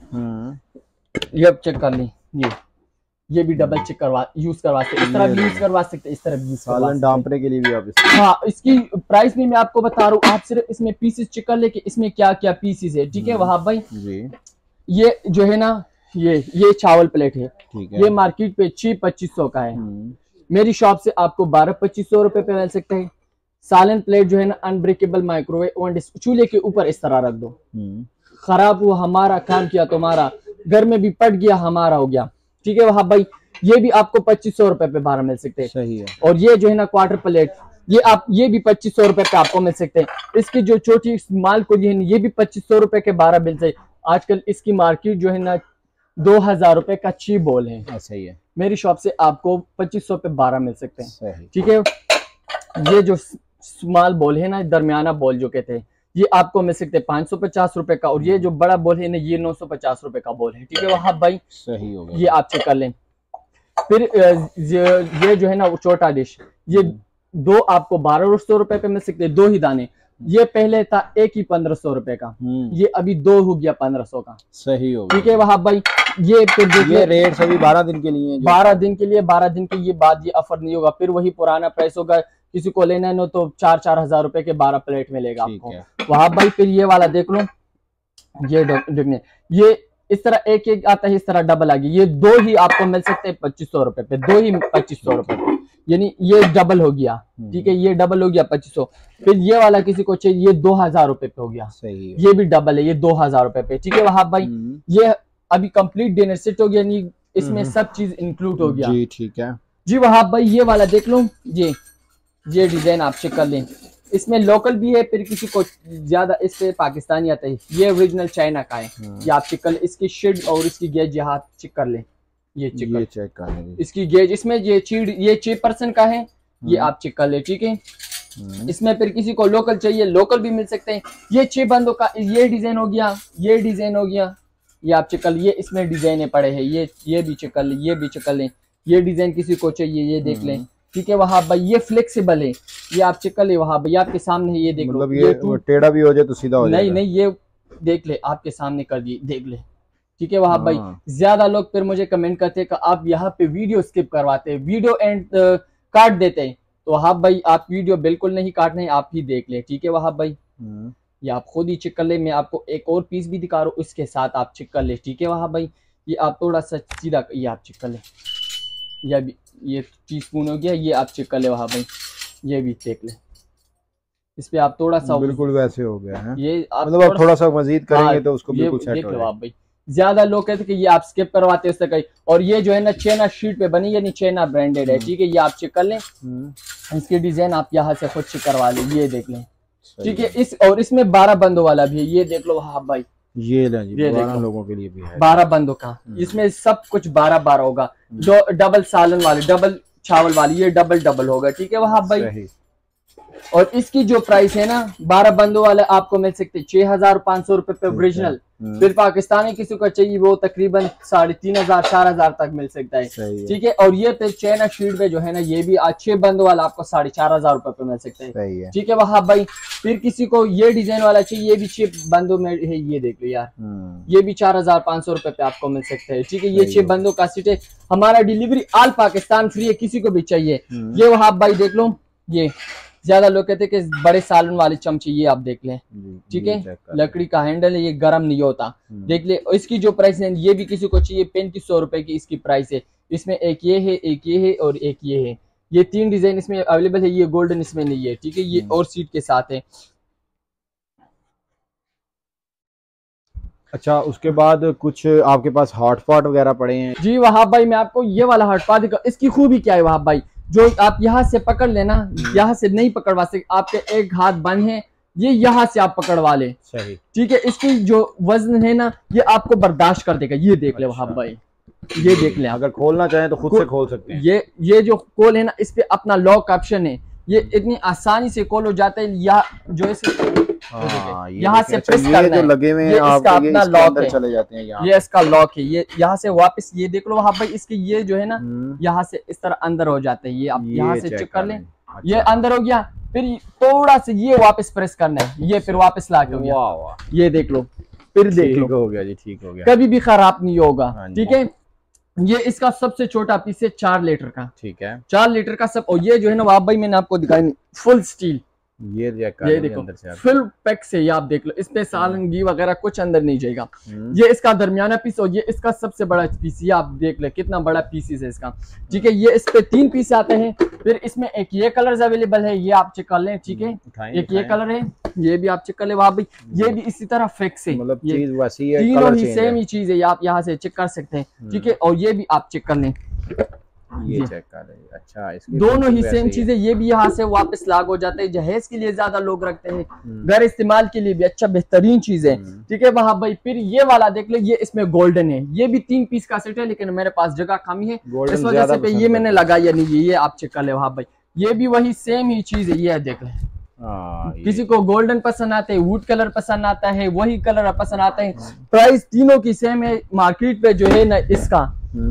ये अब चेक कर लें, ये भी डबल चेक यूज करवा सकते, इस तरह भी यूज करवा सकते, इस तरह भी यूज करवा सकते, डांपने के लिए भी आप हाँ। इसकी प्राइस भी मैं आपको बता रहा हूँ, आप सिर्फ इसमें पीसेस चेक कर ले कि इसमें क्या क्या पीसेस है, ठीक है वहां भाई जी। ये जो है ना, ये चावल प्लेट है, ये मार्केट पे 2500 का है, मेरी शॉप से आपको 12-2500 रुपए पे मिल सकते हैं। सालन प्लेट जो है ना, अनब्रेकेबल माइक्रोवेव ओवन, चूल्हे के ऊपर इस तरह रख दो, खराब हुआ हमारा, काम किया तुम्हारा, घर में भी पट गया हमारा, हो गया, ठीक है वहां भाई। ये भी आपको 2500 रुपए पे 12 मिल सकते हैं, सही है। और ये जो है ना क्वार्टर प्लेट, ये भी 2500 रुपए पे आपको मिल सकते हैं। इसकी जो छोटी माल को है ये भी 2500 रुपए के 12 मिल सकते। आजकल इसकी मार्केट जो है ना 2000 रुपए का चीप बॉल है, सही है। मेरी शॉप से आपको 2500 पे 12 मिल सकते हैं, ठीक है। ये जो स्मॉल बॉल है ना, दरमियाना बॉल जो कहते हैं, ये आपको मिल सकते हैं 550 रुपए का, और ये जो बड़ा बॉल है ना, ये 950 रुपए का बॉल है, ठीक है वहां भाई, सही हो गया। ये आप चेक कर लें। फिर ये जो है ना वो छोटा डिश, ये 2 आपको 1200 रुपए पे मिल सकते हैं, 2 ही दाने। ये पहले था एक ही 1500 रुपए का, ये अभी 2 हो गया 1500 का। सही हो गया। ठीक है वहाब भाई, ये फिर देखिए ये रेट सभी 12 दिन के लिए 12 दिन के लिए, 12 दिन के ये बाद ये ऑफर नहीं होगा, फिर वही पुराना प्राइस होगा। किसी को लेना है तो 4-4 हजार रुपए के 12 प्लेट मिलेगा आपको वहाब भाई। फिर ये वाला देख लो, ये देखने, ये इस तरह एक एक आता है, इस तरह डबल आ गई, ये 2 ही आपको मिल सकते हैं 2500 रुपए पे, 2 ही 2500 रुपए पे, यानी ये डबल हो गया। ठीक है, ये डबल हो गया 2500। फिर ये वाला किसी को चाहिए, ये 2000 रुपए पे हो गया। सही है। ये भी डबल है, ये 2000 रुपए पे। ठीक है वहाब भाई, ये अभी कंप्लीट डिनर सेट हो गया, यानी इसमें सब चीज इंक्लूड हो गया जी। ठीक है जी वहाब भाई। ये वाला देख लो, ये डिजाइन आप चेक कर लें, इसमें लोकल भी है, फिर किसी को ज्यादा इससे पाकिस्तानी आता है, ये ओरिजिनल चाइना का है। ये आप चेक कर ले, इसकी शेड और इसकी गेज यहाँ चेक कर ले, ये चेक कर ले इसकी गेज, इसमें ये 6% का है, ये आप चेक कर ले। ठीक है, इसमें फिर किसी को लोकल चाहिए, लोकल भी मिल सकते हैं। ये 6 बंदों का ये डिजाइन हो गया, ये डिजाइन हो गया, ये आप चेक कर लिए, इसमें डिजाइने पड़े हैं, ये भी चेक कर ले, ये भी चेक कर लें। ये डिजाइन किसी को चाहिए, ये देख लें। ठीक है वहां भाई, ये फ्लेक्सिबल है, ये आप चेक कर ले वहां भाई, आपके सामने ये देख लो, ये टेढ़ा भी हो जाए तो सीधा हो जाए। नहीं, ये देख ले, आपके सामने कर दिए, देख ले। ठीक है वहां भाई, ज्यादा लोग फिर मुझे कमेंट करते हैं कि आप यहाँ पे वीडियो स्किप करवाते हैं, वीडियो एंड काट देते हैं, तो वहां भाई आप वीडियो बिल्कुल नहीं काटने, आप ही देख ले। ठीक है वहां भाई, ये आप खुद ही चेक कर ले, मैं आपको एक और पीस भी दिखा रहा हूँ, उसके साथ आप चेक कर ले। ठीक है वहां भाई, ये आप थोड़ा सा सीधा, ये आप चेक कर ले, ये टीस्पून हो गया, ये आप चेक कर ले वहां भाई, ये भी देख ले, इस पे आप थोड़ा सा बिल्कुल वैसे हो गया है, ये आप मतलब आप थोड़ा सा मजीद करेंगे तो उसको बिल्कुल सेट हो जाएगा भाई। ज्यादा लोग कहते हैं कि ये आप स्किप करवाते हैं उससे कहीं, और ये जो है ना चाइना शीट पे बनी, यानी चाइना ब्रांडेड है। ठीक है, ये आप चेक कर लें, इसकी डिजाइन आप यहाँ से खुद चेक करवा लें, ये देख लें। ठीक है, और इसमें 12 बंदों वाला भी है, ये देख लो हाँ भाई, ये 12 लोगों के लिए भी है, 12 बंदों का, इसमें सब कुछ 12 होगा। जो डबल सालन वाली, डबल चावल वाली, ये डबल होगा। ठीक है वहां भाई, और इसकी जो प्राइस है ना 12 बंदों वाले आपको मिल सकते 6500 रुपए पे ओरिजिनल। फिर पाकिस्तानी किसी को चाहिए वो तकरीबन 3500-4000 तक मिल सकता है। ठीक है, और ये फिर चाइना शीट पे जो है ना, ये भी 6 बंदों वाला आपको 4500 रुपए पे मिल सकता है। ठीक है वहां भाई, फिर किसी को ये डिजाइन वाला चाहिए, ये भी 6 बंदों में है, ये देख लो यार, ये भी 4500 रुपए पे आपको मिल सकता है। ठीक है, ये 6 बंदों का सेट है, हमारा डिलीवरी ऑल पाकिस्तान फ्री है, किसी को भी चाहिए। ये वहां भाई देख लो, ये ज्यादा लोग कहते हैं कि बड़े सालन वाले चमचे, ये आप देख लें। ठीक है, लकड़ी का हैंडल है, ये गर्म नहीं होता, देख ले। इसकी जो प्राइस है, ये भी किसी को चाहिए 3500 रुपए की इसकी प्राइस है। इसमें एक ये है, एक ये है और एक ये है, ये 3 डिजाइन इसमें अवेलेबल है। ये गोल्डन इसमें नहीं है। ठीक है, ये और सीट के साथ है। अच्छा, उसके बाद कुछ आपके पास हॉटपॉट वगैरह पड़े हैं? जी वहाब भाई, मैं आपको ये वाला हॉटपॉट दिखा, इसकी खूबी क्या है वहाब भाई, जो आप यहाँ से पकड़ लेना, यहाँ से नहीं पकड़वा सकते, आपके एक हाथ बंद है, ये यहाँ से आप पकड़वा ले। सही। ठीक है, इसकी जो वजन है ना, ये आपको बर्दाश्त कर देगा, ये देख ले वहाब भाई, ये देख ले। अगर खोलना चाहें तो खुद से खोल सकते हैं। ये जो खोल है ना, इस पे अपना लॉक ऑप्शन है, ये इतनी आसानी से खोल हो जाता है, या जो इसे यहाँ से प्रेस करना है, लगे हुए ये इसका अपना लॉक है, चले जाते हैं ये इसका लॉक है। ये यहाँ से वापस, ये देख लो वहां भाई, इसके ये जो है ना, यहाँ से इस तरह अंदर हो जाते हैं, ये आप यहाँ से चेक कर लें, ये अंदर हो गया। फिर थोड़ा सा ये वापस प्रेस करना है, ये फिर वापस ला के हो गया, ये देख लो, फिर देख लो, हो गया जी, ठीक हो गया, कभी भी खराब नहीं होगा। ठीक है, ये इसका सबसे छोटा पीस है 4 लीटर का। ठीक है, 4 लीटर का सब। और ये जो है ना वहाब भाई, मैंने आपको दिखाई, फुल स्टील, ये देखो अंदर से फुल पैक से, ये आप देख लो, इस पे सालन घी वगैरह कुछ अंदर नहीं जाएगा। ये इसका दरमियाना पीस, और ये इसका सबसे बड़ा पीस, ये आप देख ले कितना बड़ा पीस है इसका। ठीक है, ये इस पे 3 पीस आते हैं। फिर इसमें एक ये कलर अवेलेबल है, ये आप चेक कर लें। ठीक है, एक ये कलर है, ये भी आप चेक कर ले वहां भाई, ये भी इसी तरह फिक्स है, मतलब चीज वैसी है, तीनों ही सेम ही चीज है, आप यहाँ से चेक कर सकते हैं। ठीक है, और ये भी आप चेक कर लें, ये चेक कर रहे हैं। अच्छा, दोनों ही सेम चीजें, ये भी यहाँ से वापस लाग हो जाते हैं। जहेज के लिए ज्यादा लोग रखते हैं, घर इस्तेमाल के लिए भी अच्छा बेहतरीन चीज है। ठीक है वहां भाई, फिर ये वाला देख ले, ये इसमें गोल्डन है, ये भी 3 पीस का सेट है, लेकिन मेरे पास जगह कमी है, इस वजह से ये मैंने लगाया नहीं। ये आप चेक कर ले वहां भाई, ये भी वही सेम ही चीज है, ये देख ले। किसी को गोल्डन पसंद आता है, वुड कलर पसंद आता है, वही कलर पसंद आता है। प्राइस तीनों की सेम है। मार्केट पे जो है ना, इसका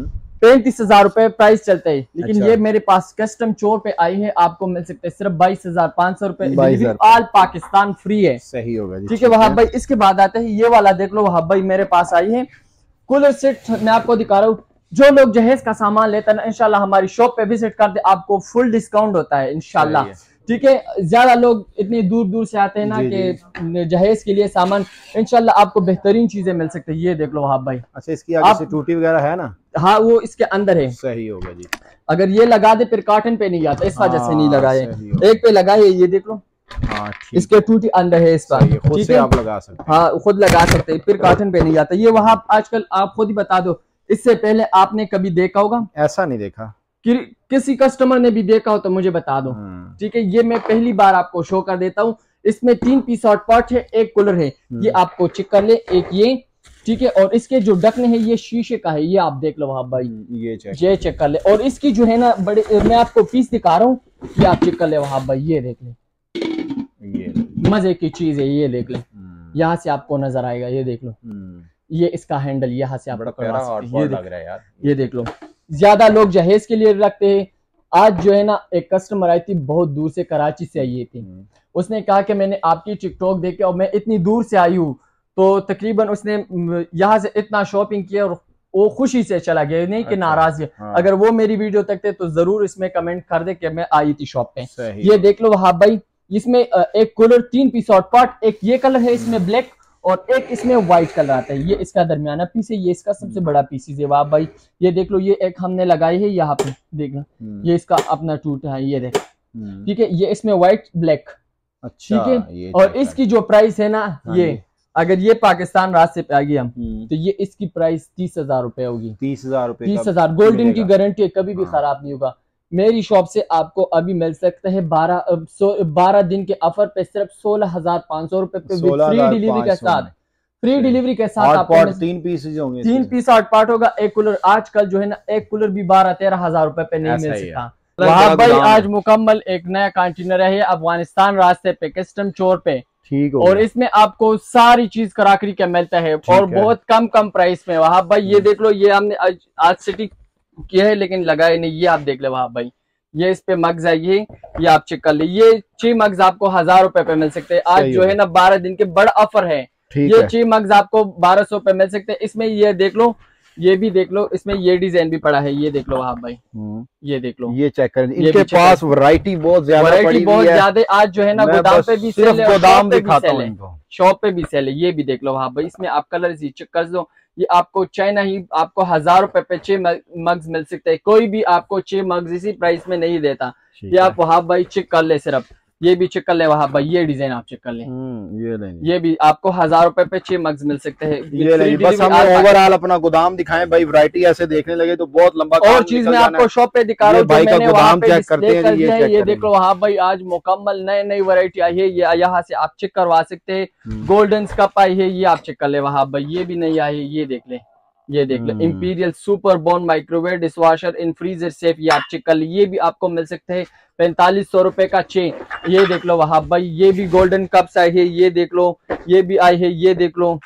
35,000 रुपए प्राइस चलता है, लेकिन अच्छा। ये मेरे पास कस्टम चोर पे आई है, आपको मिल सकते हैं सिर्फ 22,500 रुपए, ऑल पाकिस्तान फ्री है। सही होगा जी, ठीक है वहाब भाई। इसके बाद आते हैं ये वाला, देख लो वहाब भाई मेरे पास आई है कूलर सेट, मैं आपको दिखा रहा हूँ। जो लोग जहेज का सामान लेते हैं ना, इंशाल्लाह हमारी शॉप पे विजिट करते, आपको फुल डिस्काउंट होता है इंशाल्लाह। ठीक है, ज्यादा लोग इतनी दूर दूर से आते हैं ना कि जहेज के लिए सामान, इंशाल्लाह आपको बेहतरीन चीजें मिल सकती है। ये देख लो वहाब भाई। अच्छा, इसकी आगे से टूटी वगैरह है ना? हाँ, वो इसके अंदर है। सही होगा जी। अगर ये लगा दे फिर कार्टन पे नहीं आता, इस वजह से नहीं लगाए। एक पे लगाए, ये देख लो। हाँ, इसके टूटी अंदर है इसका, खुद से आप लगा सकते हैं। हाँ, खुद लगा सकते हैं, फिर कार्टन पे नहीं आता। ये वहां आजकल आप खुद ही बता दो, इससे पहले आपने कभी देखा होगा? ऐसा नहीं देखा। किसी कस्टमर ने भी देखा हो तो मुझे बता दो। ठीक है, ये मैं पहली बार आपको शो कर देता हूँ। इसमें 3 पीस हॉट पॉट है, एक कूलर है, ये आपको चेक कर ले, एक ये। ठीक है, और इसके जो ढक्कन है ये शीशे का है, ये आप देख लो वहां भाई, ये चेक कर ले। और इसकी जो है ना बड़े, मैं आपको पीस दिखा रहा हूँ, ये आप चेक कर ले वहां भाई, ये देख ले, ये मजे की चीज है, ये देख ले। यहाँ से आपको नजर आएगा, ये देख लो, ये इसका हैंडल यहाँ से आपको करवा सकते हैं, लग रहा है यार, ये देख लो। ज्यादा लोग जहेज के लिए रखते हैं। आज जो है ना एक कस्टमर आई थी, बहुत दूर से, कराची से आई थी। उसने कहा कि मैंने आपकी टिकटॉक देखे और मैं इतनी दूर से आई हूँ, तो तकरीबन उसने यहाँ से इतना शॉपिंग किया और वो खुशी से चला गया, नहीं कि नाराज है। अगर वो मेरी वीडियो तकते तो जरूर इसमें कमेंट कर दे कि मैं आई थी शॉप पे। ये देख लो वहाब भाई, इसमें एक कूलर, 3 पीस हॉट पॉट, एक ये कलर है इसमें ब्लैक, और एक इसमें व्हाइट कलर आता है। ये इसका दरमियाना पीस है, ये इसका सबसे बड़ा पीस है वहाब भाई। ये देख लो, ये एक हमने लगाई है यहाँ पे, देख लो, ये इसका अपना टूट है, ये देख। ठीक है, ये इसमें व्हाइट ब्लैक। अच्छा, ठीक है, और इसकी जो प्राइस है ना, ये अगर ये पाकिस्तान रास्ते पे आ गई हम, तो ये इसकी प्राइस 30,000 रुपए होगी। 30,000 रुपए, 30,000। गोल्डन की गारंटी है, कभी भी खराब नहीं होगा। मेरी शॉप से आपको अभी मिल सकता है 12 दिन के ऑफर पे सिर्फ 16,500 रुपए पे, फ्री डिलीवरी के साथ। फ्री डिलीवरी के साथ आपको 3 पीसेज होंगे, 3 पीस हॉट पॉट होगा, एक कूलर। आजकल जो है ना एक कूलर भी 12-13 हजार रुपए पे नहीं मिल सकता। वहां भाई आज मुकम्मल एक नया कंटेनर है अफगानिस्तान रास्ते पे, कस्टम चोर पे। ठीक, और इसमें आपको सारी चीज कराकरी का मिलता है, और बहुत कम प्राइस में। वहां भाई ये देख लो, ये हमने आज सिटी किया है लेकिन लगाए नहीं, ये आप देख ले वहां भाई, ये इस पे मग्स है, ये आप चेक कर ले। ये 6 मग्स आपको 1000 रुपए पे मिल सकते हैं। आज जो है ना 12 दिन के बड़ा ऑफर है, ये 6 मग्स आपको 1200 पे मिल सकते हैं। इसमें ये देख लो, ये भी देख लो, इसमें ये डिजाइन भी पड़ा है, ये देख लो वहां भाई, ये देख लो, ये चेक करें। इनके पास वैरायटी बहुत ज्यादा, आज जो है ना गोदाम पे भी सेल है, गोदाम दिखाता हूं इनको, शॉप पे भी सेल है। ये भी देख लो वहां भाई, इसमें आप कलर चेक कर दो। ये आपको चाइना ही आपको 1000 रुपए पे 6 मग्स मिल सकते हैं। कोई भी आपको 6 मग्स इसी प्राइस में नहीं देता। ये आप वहां भाई चेक कर ले, सिर्फ ये भी चेक कर ले वहां भाई, ये डिजाइन आप चेक कर ले, ये भी आपको 1000 रुपए पे 6 मग्स मिल सकते हैं। ये नहीं, बस हम ओवरऑल अपना गोदाम दिखाएं भाई। वैरायटी ऐसे देखने लगे तो बहुत लंबा और चीज मैं आपको शॉप पे दिखा रहा हूँ, भाई का गोदाम चेक करते हैं। ये देख लो वहां भाई, आज मुकम्मल नई वैरायटी आई है, ये यहाँ से आप चेक करवा सकते हैं। गोल्डन कप आई है, ये आप चेक कर ले वहां भाई, ये भी नहीं आई है, ये देख ले, ये देख ले। Imperial super born microwave dishwasher in freezer safe, ये आप चेक कर ले, ये भी आपको मिल सकते हैं 4500 रुपए का चेन। ये देख लो वहां भाई, ये भी गोल्डन कप्स आई है, ये देख लो, ये भी आई है, ये देख लो,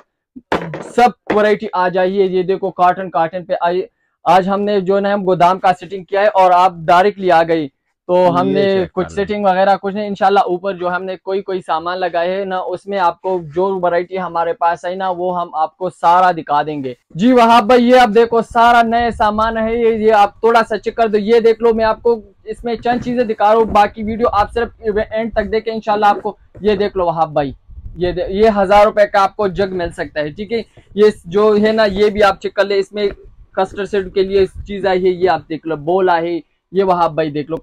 सब वैरायटी आ जाइए। ये देखो कार्टन पे आई। आज हमने जो है हम गोदाम का सेटिंग किया है और आप डायरेक्टली आ गई, तो हमने कुछ सेटिंग वगैरह कुछ नहीं, इंशाल्लाह ऊपर जो हमने कोई सामान लगाए है ना, उसमें आपको जो वैरायटी हमारे पास है ना, वो हम आपको सारा दिखा देंगे। जी वहाब भाई, ये आप देखो सारा नए सामान है, ये आप थोड़ा सा चेक कर दो। ये देख लो, मैं आपको इसमें चंद चीजें दिखा रहा हूँ, बाकी वीडियो आप सिर्फ एंड तक देखें इंशाल्लाह आपको। ये देख लो वहाब भाई, ये 1000 रुपए का आपको जग मिल सकता है। ठीक है, ये जो है ना, ये भी आप चेक कर ले, इसमें कस्टर्ड सेट के लिए चीज आई है, ये आप देख लो, बोल है ये वहाब भाई देख लो।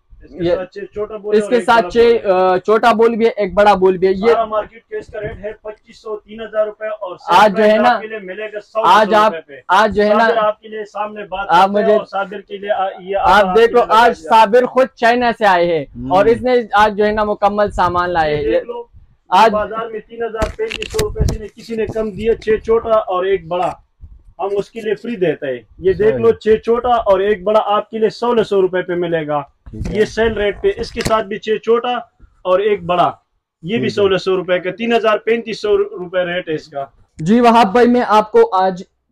इसके साथ छोटा बोल भी है, एक बड़ा बोल भी है। ये मार्केट के इसका रेट है 2500-3000 रुपए, और आज जो है ना मिलेगा आज जो है ना आपके लिए सामने बात आप मुझे साबिर के लिए ये आप देख लो, आज साबिर खुद चाइना से आए हैं और इसने आज जो है ना मुकम्मल सामान लाए हैं। आज बाजार में 3000-3500 रुपए से किसी ने कम दिया, 6 छोटा और 1 बड़ा हम उसके लिए फ्री देते हैं। ये देख लो, 6 छोटा और 1 बड़ा आपके लिए 1600 रुपए पे मिलेगा, ये सेल रेट पे। इसके साथ भी 6 छोटा और 1 बड़ा, ये भी 1600 रुपए का, 3500 रुपए रेट है इसका। जी वहाब भाई, मैं आपको आज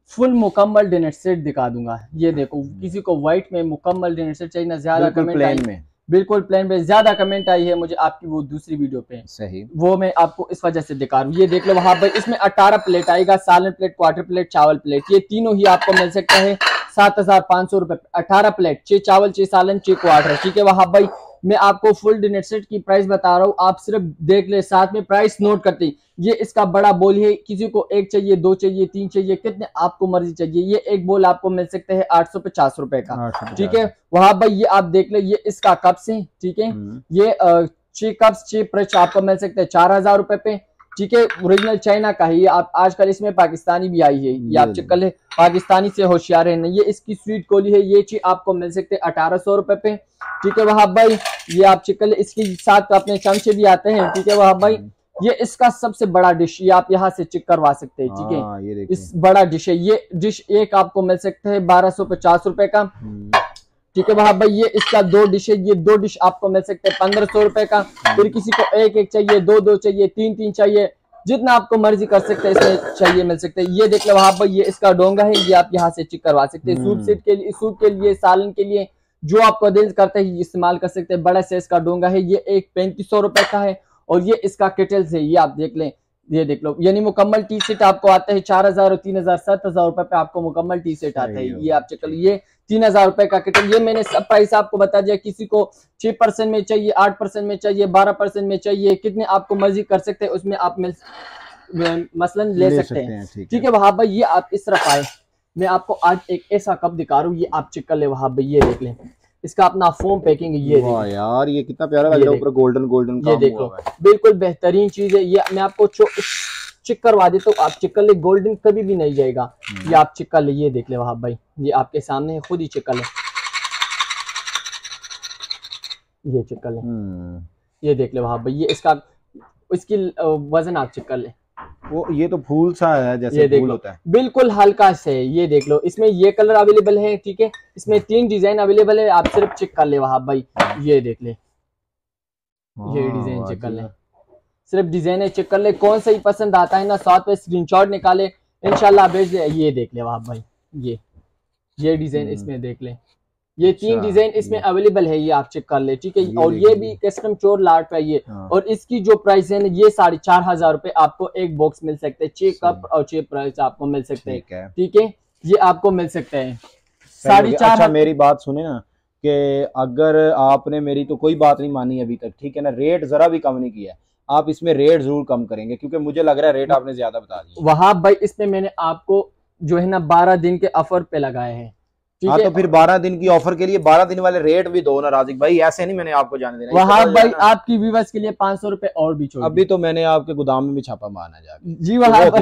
फुल मुकम्मल डिनर सेट दिखा दूंगा। ये देखो, किसी को व्हाइट में मुकम्मल डिनर सेट चाहिए ना, ज्यादा कमेंट में, बिल्कुल प्लेन में ज्यादा कमेंट आई है मुझे आपकी वो दूसरी वीडियो पे, सही, वो मैं आपको इस वजह से दिखा रहा हूँ। ये देख लो वहां पर इसमें 18 प्लेट आएगा, सालन प्लेट, क्वार्टर प्लेट, चावल प्लेट, ये तीनों ही आपको मिल सकता है 7,500 रुपए। 18 प्लेट, 6 चावल, 6 सालन, 6 क्वार्टर, ठीक है। वहां भाई मैं आपको फुल डिनर सेट की प्राइस बता रहा हूँ, आप सिर्फ देख ले, साथ में प्राइस नोट करते। ये इसका बड़ा बोल है, किसी को 1 चाहिए, 2 चाहिए, 3 चाहिए, कितने आपको मर्जी चाहिए। ये एक बोल आपको मिल सकते हैं 850 रुपए का, ठीक है। वहां भाई ये आप देख ले, ये इसका कप्स है, ठीक है। ये 6 कप्स, 6 ब्रश आपको मिल सकते हैं 4000 रुपए पे, ठीक है। ओरिजिनल चाइना का है ये। आप आजकल इसमें पाकिस्तानी भी आई है, ये आप चक्कर है, पाकिस्तानी से होशियार है। ये इसकी स्वीट कोली है, ये चीज आपको मिल सकते हैं 1800 रुपए पे, ठीक है। वहां भाई ये आप चिकन, इसके साथ अपने चमचे भी आते हैं, ठीक है। वहां भाई ये इसका सबसे बड़ा डिश, ये आप यहाँ से चेक करवा सकते हैं, ठीक है। इस बड़ा डिश है, ये डिश एक आपको मिल सकते हैं 1250 रुपए का, ठीक है। वहां भाई ये इसका 2 डिश है, ये 2 डिश आपको मिल सकते हैं 1500 रुपए का। फिर किसी को 1-1 चाहिए, 2-2 चाहिए, 3-3 चाहिए, जितना आपको मर्जी कर सकते हैं इसमें चाहिए मिल सकते हैं। ये देख लो वहां पर ये इसका डोंगा है, ये आप यहाँ से चेक करवा सकते हैं। सूप सेट के लिए, सूप के लिए, सालन के लिए, जो आपको दिल करता है इस्तेमाल कर सकते हैं। बड़ा साइज का डोंगा है, ये एक 3500 रुपए का है। और ये इसका केटल्स है, ये आप देख लें, ये देख लो, यानी मुकम्मल टी सेट आपको आता है 4000 और 3000, 7000 रुपए पे आपको मुकम्मल टी सेट आता है। ये आप चेक कर लीजिए, 3000 रुपए का केटल। ये मैंने सब प्राइस आपको बता दिया। किसी को 6% में चाहिए, 8% में चाहिए, 12% में चाहिए, कितने आपको मर्जी कर सकते हैं, उसमें आप मसलन ले सकते हैं, ठीक है। वहां पर ये आप इस तरफ आए, मैं आपको आज एक ऐसा कप दिखा रहा हूँ, ये आप चेक कर ले। वहां पर ये देख लें, इसका अपना फोम पैकिंग, ये देखो यार, ये कितना प्यारा लग रहा है, ऊपर गोल्डन गोल्डन ये देखो, बिल्कुल बेहतरीन चीज है। ये मैं आपको चेक करवा देता हूँ, आप चेक कर ले, गोल्डन कभी भी नहीं जाएगा। ये आप चेक कर ले, ये देख ले वहां भाई, ये आपके सामने है, खुद ही चेक कर ले, ये चेक कर ले, ये देख ले वहां भाई, ये इसका, इसकी वजन आप चेक कर ले, वो ये तो फूल सा है, जैसे फूल होता है, बिल्कुल हल्का से। ये देख लो, इसमें ये कलर अवेलेबल है, ठीक है। इसमें 3 डिजाइन अवेलेबल है, आप सिर्फ चेक कर ले वहां भाई, ये देख ले, ये डिजाइन चेक कर ले, सिर्फ डिजाइन चेक कर ले, कौन सा ही पसंद आता है ना, साथ में स्क्रीनशॉट निकाले, इंशाल्लाह भेज दे। ये देख ले वहां भाई, ये डिजाइन इसमें देख ले, ये 3 डिजाइन इसमें अवेलेबल है, ये आप चेक कर ले, ठीक है। और ये भी कस्टम चोर लाट पे ये, और इसकी जो प्राइस है ना, ये 4500 रुपए आपको एक बॉक्स मिल सकते हैं, 6 कप और 6 प्राइस आपको मिल सकते हैं, ठीक है। ये आपको मिल सकते हैं 4.5। अच्छा मेरी बात सुने ना, कि अगर आपने मेरी तो कोई बात नहीं मानी अभी तक, ठीक है ना, रेट जरा भी कम नहीं किया, आप इसमें रेट जरूर कम करेंगे, क्योंकि मुझे लग रहा है रेट आपने ज्यादा बता दिया। वहां भाई इसमें मैंने आपको जो है ना 12 दिन के ऑफर पे लगाए हैं, हाँ, तो फिर 12 दिन की ऑफर के लिए 12 दिन वाले रेट भी दो ना राजिक भाई, ऐसे नहीं मैंने आपको जाने देना। वहां भाई आपकी व्यूअर्स के लिए 500 रुपए और भी छोड़, अभी तो मैंने आपके गोदाम में भी छापा मारना जाके जी।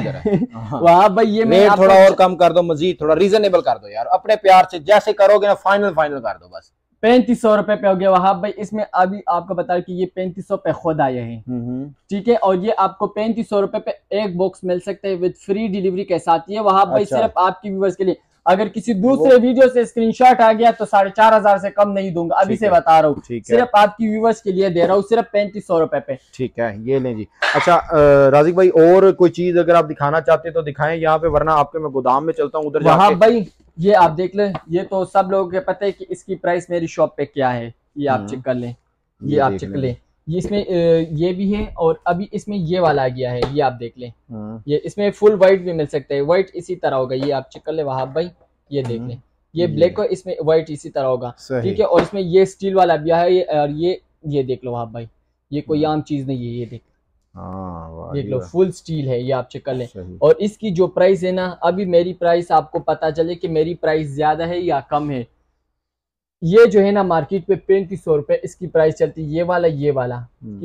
वहां भाई ये रेट थोड़ा और कम कर दो, मजीद थोड़ा रीजनेबल कर दो यार, अपने प्यार से जैसे करोगे ना, फाइनल कर दो बस। 3500 रुपए पे हो गया वहां भाई। इसमें अभी आपको बता कि ये 3500 पे खुद आए हैं, ठीक है। और ये आपको 3500 रुपए पे एक बॉक्स मिल सकते हैं विद फ्री डिलीवरी के साथ। ये वहां भाई सिर्फ आपकी व्यूअर्स के लिए। अगर किसी दूसरे वीडियो से स्क्रीनशॉट आ गया तो 4500 से कम नहीं दूंगा, अभी से बता रहा हूँ, सिर्फ आपकी व्यूअर्स के लिए दे रहा हूँ, सिर्फ 3500 रुपए पे, ठीक है। ये लें जी। अच्छा राजिक भाई, और कोई चीज अगर आप दिखाना चाहते तो दिखाएं यहाँ पे, वरना आपके मैं गोदाम में चलता हूँ उधर जाके। भाई ये आप देख लें, ये तो सब लोगों को पता है कि इसकी प्राइस मेरी शॉप पे क्या है, ये आप चेक कर लें, ये आप चेक लें। ये इसमें ये भी है, और अभी इसमें ये वाला आ गया है, ये आप देख लें। ये इसमें फुल व्हाइट भी मिल सकता है, व्हाइट इसी तरह होगा, ये आप चेक कर ले वहां भाई, ये देख लें। ये ब्लैक और इसमें व्हाइट इसी तरह होगा, ठीक है। और इसमें ये स्टील वाला भी है, और ये देख लो वहां भाई, ये कोई आम चीज नहीं है, ये देख देख लो, फुल स्टील है, ये आप चेक कर लें। और इसकी जो प्राइस है ना, अभी मेरी प्राइस आपको पता चले कि मेरी प्राइस ज्यादा है या कम है। ये जो है ना मार्केट पे 3500 रुपए इसकी प्राइस चलती है, ये वाला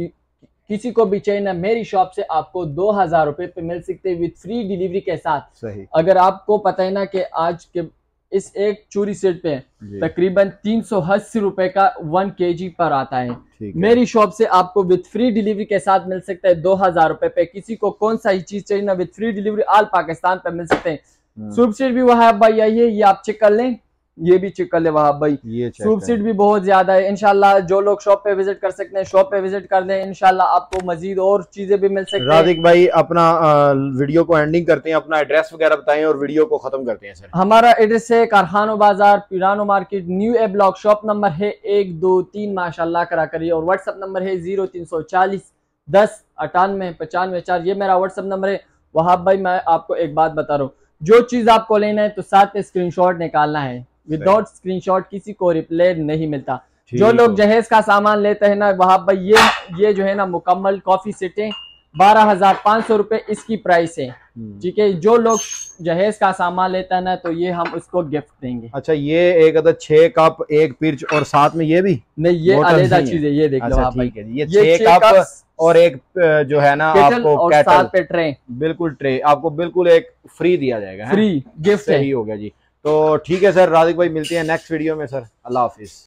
किसी को भी चाहिए ना, मेरी शॉप से आपको 2000 रुपए पे मिल सकते हैं विद फ्री डिलीवरी के साथ। सही। अगर आपको पता है ना कि आज के इस एक चूरी सेट पे तकरीबन 380 रुपए का 1 kg पर आता है, मेरी शॉप से आपको विद फ्री डिलीवरी के साथ मिल सकता है 2000 रुपए पे। किसी को कौन सा ही चीज चाहिए ना, with free delivery all Pakistan पे मिल सकते हैं। सूप सेट भी वहां भाई, ये आप चेक कर लें, ये भी चेक कर ले वहाब भाई, ये सूप सीट भी बहुत ज्यादा है। इंशाल्लाह जो लोग शॉप पे विजिट कर सकते हैं शॉप पे विजिट कर लें, इंशाल्लाह आपको मजीद और चीजें भी मिल सकती हैं। राधिक भाई अपना वीडियो को एंडिंग करते हैं, अपना एड्रेस वगैरह बताएं और वीडियो को खत्म करते हैं सर। हमारा एड्रेस है Karkhano Bazaar, Pirano market, new A block. Shop number है 123 माशाल्लाह करा करिए, और व्हाट्सएप नंबर है 0340 10 98 95 4। ये मेरा व्हाट्सएप नंबर है। वहाब भाई मैं आपको एक बात बता रहा हूँ, जो चीज आपको लेना है तो साथ में स्क्रीनशॉट निकालना है, विदाउट स्क्रीनशॉट किसी को रिप्लाई नहीं मिलता। जो लोग जहेज का सामान लेते हैं ना वहाब भाई, ये जो है ना मुकम्मल कॉफी सेटें 12,500 रुपए इसकी प्राइस है, ठीक है। जो लोग जहेज का सामान लेता है ना तो ये हम उसको गिफ्ट देंगे। अच्छा, ये एक अदद 6 कप, एक पिर्च और साथ में ये भी नहीं, ये अलग चीज है, ये देख लो आप भाई, ये 6 कप और एक जो है ना आपको और साथ पे ट्रे, बिल्कुल ट्रे आपको बिल्कुल एक फ्री दिया जाएगा, फ्री गिफ्ट सही हो गया जी। तो ठीक है सर, राधिक भाई मिलते हैं नेक्स्ट वीडियो में सर, अल्लाह हाफिज।